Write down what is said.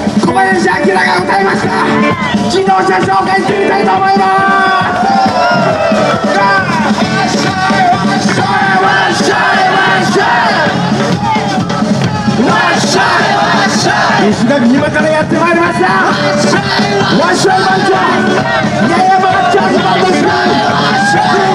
小林明が歌いました。自動車紹介してみたいと思います。石垣島からやってまいりました。わっしゃい番長、八重山チャンスマンです。